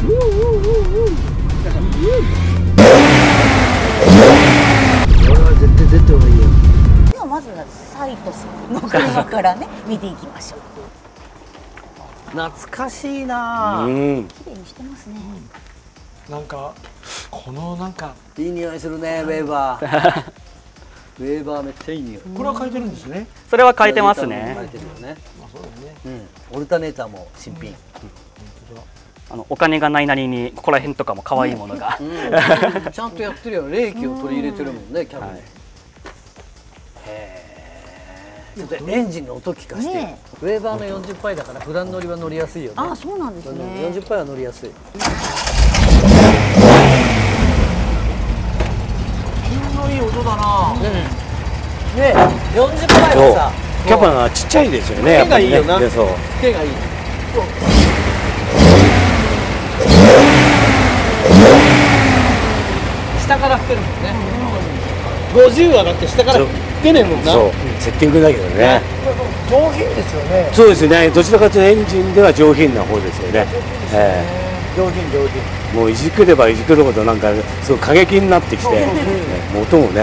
は絶対出た方がいいよ。 ではまずはサイトさんの車からね見ていきましょう。 懐かしいな。 綺麗にしてますね。 なんかこのなんかいい匂いするね、ウェーバー。ウェーバーめっちゃいい匂い。 これは変えてるんですね。 それは変えてますね。 変えてるよね。 まあそうだね。 オルタネーターも新品。 お金がないなりにここら辺とかも可愛いものが、 ちゃんとやってるよ。冷気を取り入れてるもんね、キャブに。でエンジンの音聞かして、ウェーバーの40パイだから普段乗りは乗りやすいよね。 あ、そうなんですね。 40パイは乗りやすい。 品のいい音だな。 ね、40パイはさ、 キャパがちっちゃいですよね。やっぱりね。そう。 手がいい。下から吹けるもんね。50はだって下から吹けねえもんな。 そう。セッティングだけどね。 上品ですよね。 そうですね。どちらかというとエンジンでは上品な方ですよね。 上品。 もういじくればいじくるほどなんかすごい過激になってきて、もう音もね。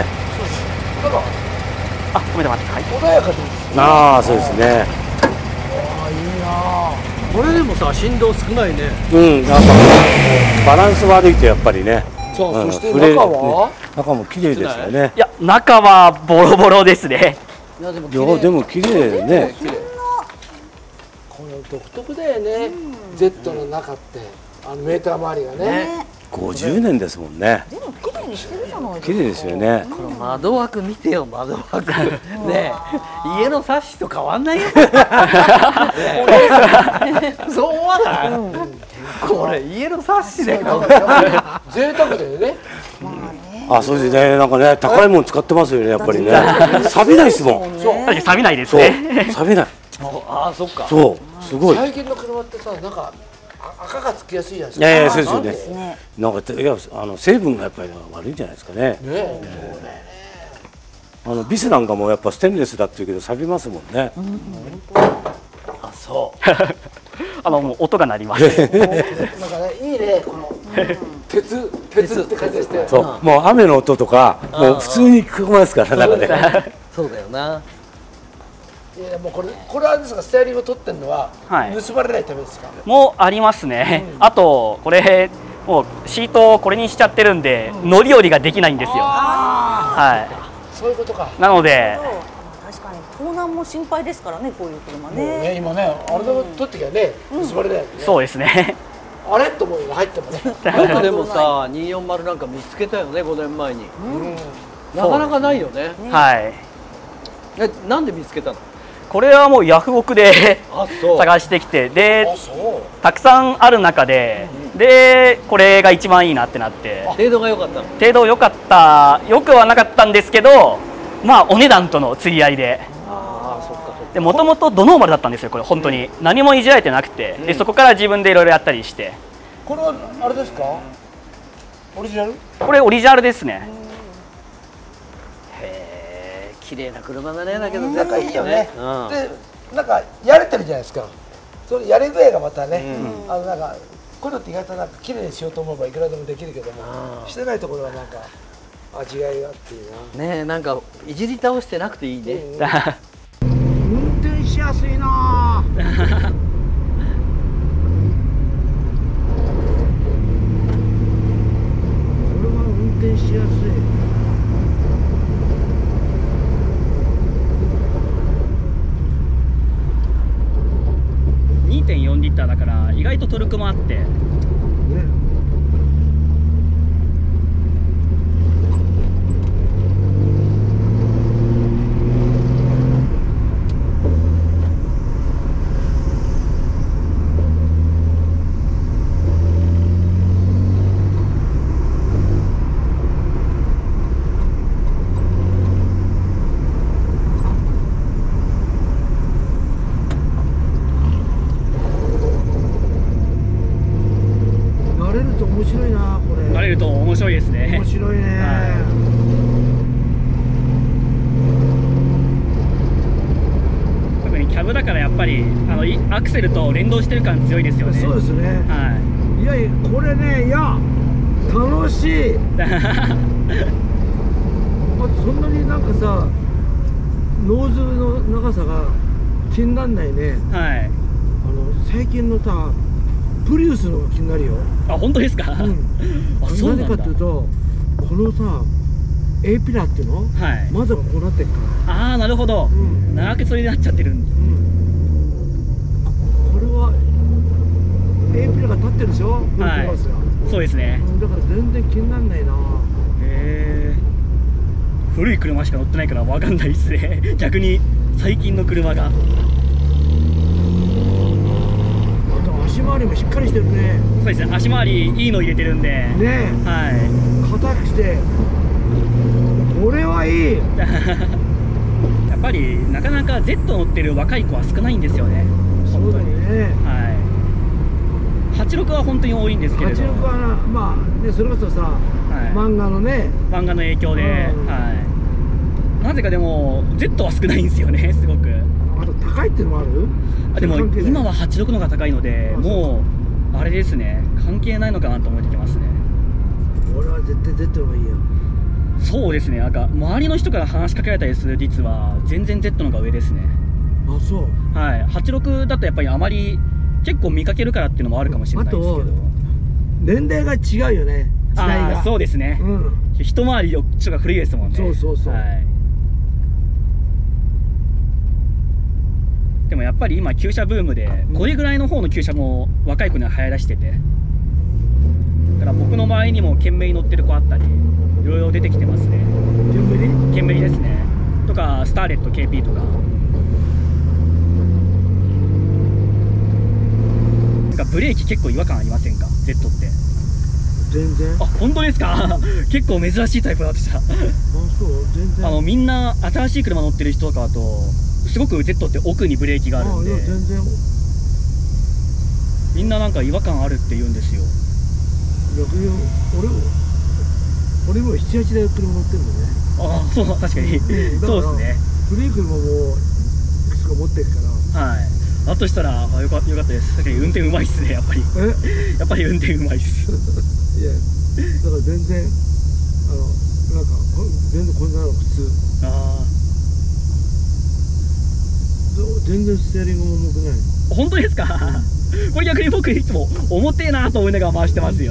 あ、ごめんなさい、はい、 穏やかで。 ああ、そうですね。 あ、いいな。 これでもさ、振動少ないね。 やっぱバランス悪いとやっぱりね。 そう、そして中は中も綺麗ですよね。 いや、中はボロボロですね。 いやでもでも綺麗ね。 この独特だよね。Z の中ってメーター周りがね。 50年ですもんね。 でも綺麗にしてるじゃないですか。 綺麗ですよね。 この窓枠見てよ、窓枠。ねえ、家のサッシと変わんないよ。そう思わない。これ家のサッシで。 贅沢だよね。 あ、そうですね。なんかね、高いもの使ってますよね、やっぱりね。錆びないですもん。 錆びないですね。 錆びない。 ああ、そっか。 そう、すごい。 最近の車ってさ、なんか赤がつきやすいじゃないですか。 いやいや、そうですよね。なんかいや成分がやっぱり悪いんじゃないですかね。ビスなんかもやっぱステンレスだっていうけど錆びますもんね。 あ、そう。 もう音が鳴ります。 なんかね、いいね、この鉄って感じして。 そう、もう雨の音とかもう普通に聞こえますから中で。 そうだよな。 いや、もうこれはですが、スタイリングを取ってるのは盗まれないためですか。 もうありますね。あとこれもうシートをこれにしちゃってるんで乗り降りができないんですよ。はい。 そういうことか。 なので確かに盗難も心配ですからね、こういう車ね。 今ね、あれで取ってきゃね、盗まれないよね。 そうですね。 あれと思うよ、入ってもね。 よくでもさ、240なんか見つけたよね、5年前に。なかなかないよね。 はい。 なんで見つけたの？ これはもうヤフオクで探してきて、でたくさんある中で、でこれが一番いいなってなって。 程度が良かったの？ 程度良かった、良くはなかったんですけど、まあお値段との釣り合いで。でもともとドノーマルだったんですよ、これ本当に何もいじられてなくて、でそこから自分でいろいろやったりして。 これはあれですか？オリジナル？ これオリジナルですね。 へえ、綺麗な車だね。だけど仲いいよね。で、なんかやれてるじゃないですか。それやれ具合がまたね、なんかこういうのって意外となんか綺麗にしようと思えばいくらでもできるけども、してないところはなんか味がいがあっていいな。 ねえ、なんかいじり倒してなくていいね。 運転しやすいな。これは運転しやすい。 2.4 リッターだから意外とトルクもあって。慣れると面白いですね。 面白いね。特にキャブだからやっぱりアクセルと連動してる感強いですよね。 そうですね。 はい。 いやいやこれね、いや楽しいあとそんなになんかさノーズの長さが気になんないね。 はい。 最近のさプリウスのが気になるよ。 あ、本当ですか。 うん、 あ、そうなんだ。 なぜかっていうとこのさ A ピラーっていうの、 はい、 窓がこうなってるから。ああ、なるほど、長くそれになっちゃってるんで、 これは A ピラーが立ってるでしょ、はい、 そうですね。 だから全然気にならないな。 へえ。古い車しか乗ってないから分かんないですね逆に最近の車が。あと足回りもしっかりしてるね。 そうですね、足回りいいの入れてるんでね。はい、 硬くしてこれはいいやっぱりなかなか Z 乗ってる若い子は少ないんですよね。 そうだよね。 はい、86は本当に多いんですけれど、 86はまあね、それこそさ、漫画のね、 漫画の影響で、はい、なぜかでも Z は少ないんですよね、すごく。 あと高いっていうのもある？ でも今は86のが高いので、もうあれですね、関係ないのかなと思ってきますね。 俺は絶対 Z の方がいいよ。 そうですね、なんか周りの人から話しかけられたりする率は全然 Z の方が上ですね。 あ、そう。 はい、86だとやっぱりあまり結構見かけるからっていうのもあるかもしれないですけど、 年齢が違うよね、時代が。 そうですね、一回りちょっと古いですもんね。 そうそうそう、はい、 でもやっぱり今旧車ブームで、これぐらいの方の旧車も若い子には流行らしてて、だから僕の周りにも懸命に乗ってる子あったりいろいろ出てきてますね。懸命ですね。とかスターレット KP とか。なんかブレーキ結構違和感ありませんか Z って。 全然。 あ、本当ですか結構珍しいタイプだとした。あ、 そう、全然。 みんな新しい車乗ってる人とかだとすごく Z って奥にブレーキがあるんで、 全然みんななんか違和感あるって言うんですよ。 逆に俺も7、8台車乗ってるんだね。 ああ、そう、確かにそうですね。 古い車もいくつか持ってるから。はい。 だとしたらよかったです。だけど運転うまいっすね、やっぱり。やっぱり運転うまいっす。 いや、だから全然なんか全然こんなの普通。ああ。全然ステアリングも重くない。本当ですか？これ逆に僕いつも重てえなと思いながら回してますよ。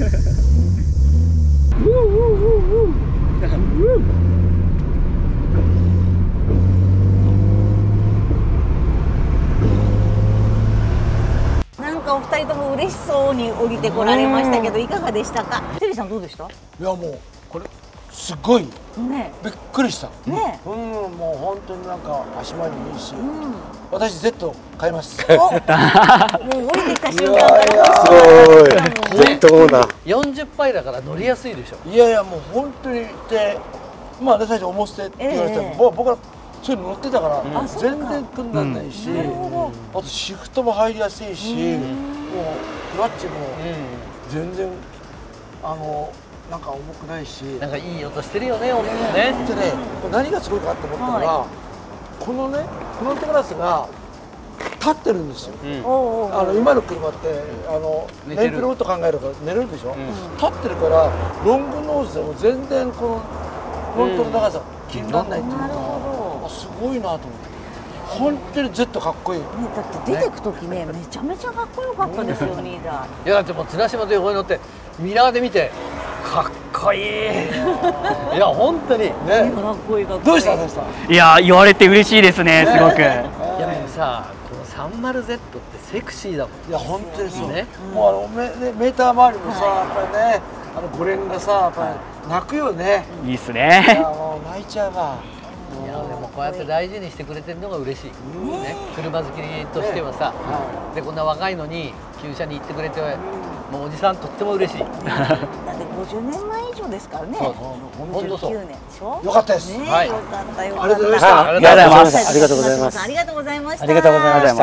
なんかお二人とも嬉しそうに降りてこられましたけど、いかがでしたか？テリーさんどうでした？ いや、もうこれすごいね、 びっくりしたね。 もう本当になんか足回りもいいし、私 Z 買います。 もう降りてきた瞬間からすごい Z オーナー 40杯だから乗りやすいでしょ。 いやいや、もう本当にで、まあね、最初重捨てって言われても、僕はそういうの乗ってたから全然苦にならないし、あとシフトも入りやすいし、もうクラッチも全然なんか重くないし、 なんかいい音してるよね、音もね。 でね、何がすごいかと思ったら、このね、フロントガラスが立ってるんですよ。今の車ってネイプローと考えるから寝るでしょ。立ってるからロングノーズでも全然このフロントの長さ気にならないっていうか、すごいなと思って。本当に Z かっこいい。だって出てく時ね、めちゃめちゃかっこよかったですよ、リーダー。 いや、だってもう綱島と横に乗ってミラーで見てかっこいい。いや、本当にね。 かっこいいかっこいい。 どうしたどうした。 いや、言われて嬉しいですね、すごく。いや、もうさ、この 30Z ってセクシーだもん。 いや、本当にそうね。もうメーター周りもさ、やっぱりね、5連がさ、やっぱり泣くよね。 いいっすね。 いや、もう泣いちゃうわ。 いや、でもこうやって大事にしてくれてるのが嬉しいね。車好きとしてはさ、でこんな若いのに旧車に行ってくれて、もうおじさんとっても嬉しい。だって 50年前以上ですからね。49年でしょ。 よかったです。 はい。よかったよかった。 ありがとうございました。 ありがとうございます。 ありがとうございます。ありがとうございました。 ありがとうございました。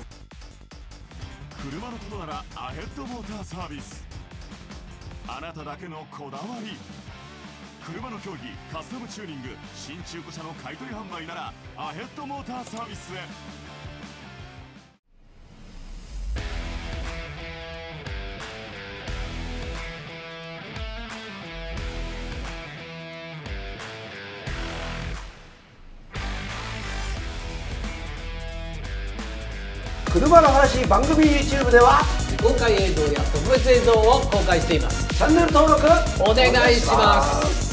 車のことならアヘッドモーターサービス。あなただけのこだわり。車の競技、カスタムチューニング、新中古車の買取販売ならアヘッドモーターサービスへ。 車の話番組 YouTube では未公開映像や特別映像を公開しています。 チャンネル登録お願いします。